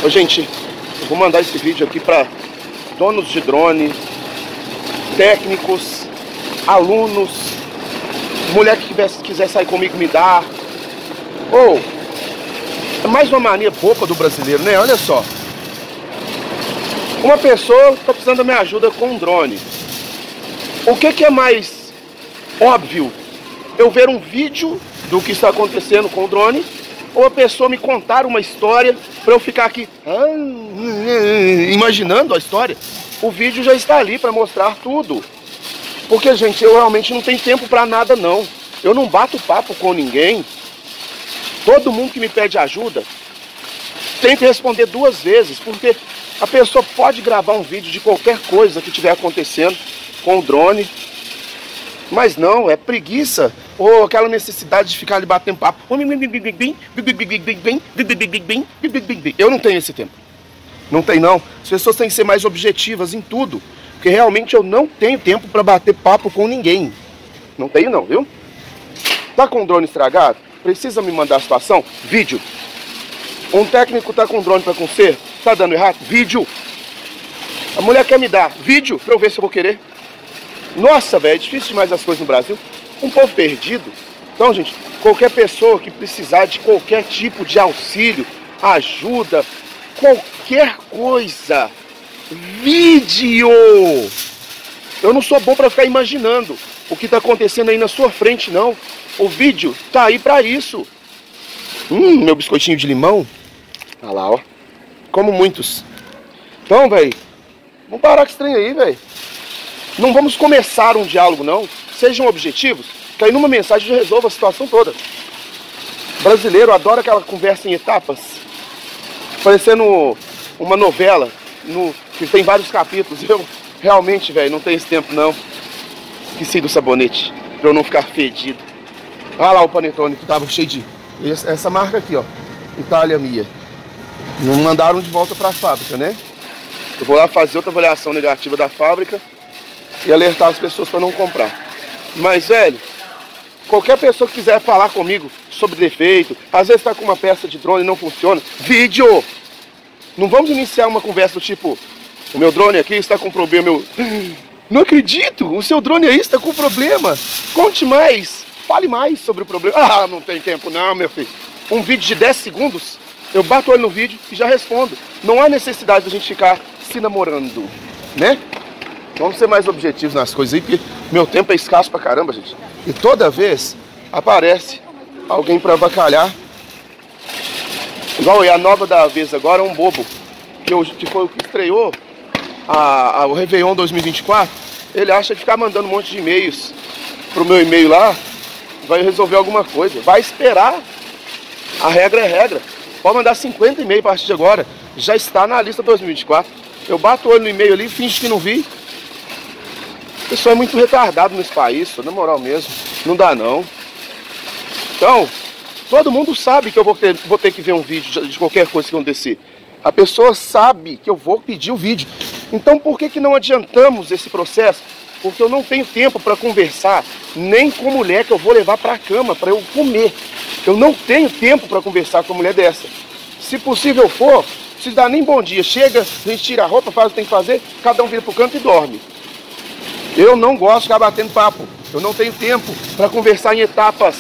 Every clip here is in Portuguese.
Ô, gente, eu vou mandar esse vídeo aqui para donos de drone, técnicos, alunos, mulher que quiser sair comigo me dá. Ou, é mais uma mania boba do brasileiro, né? Olha só. Uma pessoa está precisando da minha ajuda com um drone. O que é mais óbvio? Eu ver um vídeo do que está acontecendo com o drone, ou a pessoa me contar uma história para eu ficar aqui imaginando a história? O vídeo já está ali para mostrar tudo. Porque, gente, eu realmente não tenho tempo para nada, não. Eu não bato papo com ninguém. Todo mundo que me pede ajuda tem que responder 2 vezes, porque a pessoa pode gravar um vídeo de qualquer coisa que estiver acontecendo com o drone, mas não, é preguiça ou aquela necessidade de ficar ali batendo papo. Eu não tenho esse tempo. Não tem, não. As pessoas têm que ser mais objetivas em tudo, porque realmente eu não tenho tempo para bater papo com ninguém. Não tenho, não, viu? Tá com o drone estragado? Precisa me mandar a situação? Vídeo. Um técnico tá com o drone para conserto? Tá dando errado? Vídeo. A mulher quer me dar vídeo para eu ver se eu vou querer. Nossa, velho, é difícil demais as coisas no Brasil. Um povo perdido. Então, gente, qualquer pessoa que precisar de qualquer tipo de auxílio, ajuda, qualquer coisa, vídeo. Eu não sou bom para ficar imaginando o que tá acontecendo aí na sua frente, não. O vídeo tá aí para isso. Meu biscoitinho de limão. Olha lá, ó. Como muitos. Então, velho, vamos parar com esse trem aí, velho. Não vamos começar um diálogo, não. Sejam objetivos, que aí numa mensagem já resolva a situação toda. O brasileiro adora aquela conversa em etapas, parecendo uma novela que tem vários capítulos. Eu realmente, velho, não tenho esse tempo, não. Esqueci do sabonete, pra eu não ficar fedido. Olha lá o panetone que tava cheio de... Essa marca aqui, ó, Itália Mia. Não mandaram de volta pra fábrica, né? Eu vou lá fazer outra avaliação negativa da fábrica e alertar as pessoas para não comprar. Mas, velho, qualquer pessoa que quiser falar comigo sobre defeito, às vezes tá com uma peça de drone e não funciona, vídeo! Não vamos iniciar uma conversa do tipo, o meu drone aqui está com problema, não acredito, o seu drone aí está com problema, conte mais, fale mais sobre o problema. Ah, não tem tempo não, meu filho. Um vídeo de 10 segundos, eu bato o olho no vídeo e já respondo. Não há necessidade de a gente ficar se namorando, né? Vamos ser mais objetivos nas coisas aí, porque meu tempo é escasso pra caramba, gente. E toda vez aparece alguém pra avacalhar. Igual a nova da vez agora, um bobo, que foi o que estreou o Réveillon 2024. Ele acha que ficar mandando um monte de e-mails pro meu e-mail lá vai resolver alguma coisa. Vai esperar. A regra é regra. Pode mandar 50 e-mails a partir de agora. Já está na lista 2024. Eu bato o olho no e-mail ali, finge que não vi. O pessoal é muito retardado nesse país, na moral mesmo. Não dá não. Então, todo mundo sabe que eu vou ter que ver um vídeo de qualquer coisa que acontecer. A pessoa sabe que eu vou pedir o vídeo. Então por que não adiantamos esse processo? Porque eu não tenho tempo para conversar, nem com mulher que eu vou levar para a cama para eu comer. Eu não tenho tempo para conversar com uma mulher dessa. Se possível for, não precisa dar nem bom dia. Chega, a gente tira a roupa, faz o que tem que fazer, cada um vira pro canto e dorme. Eu não gosto de ficar batendo papo. Eu não tenho tempo para conversar em etapas.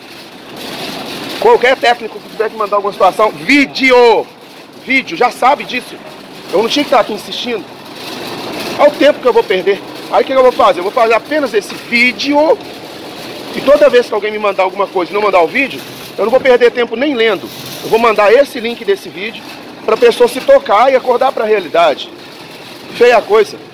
Qualquer técnico que tiver que mandar alguma situação, vídeo, já sabe disso. Eu não tinha que estar aqui insistindo. Olha o tempo que eu vou perder. Aí o que eu vou fazer? Eu vou fazer apenas esse vídeo. E toda vez que alguém me mandar alguma coisa e não mandar o vídeo, eu não vou perder tempo nem lendo. Eu vou mandar esse link desse vídeo para a pessoa se tocar e acordar para a realidade. Feia a coisa.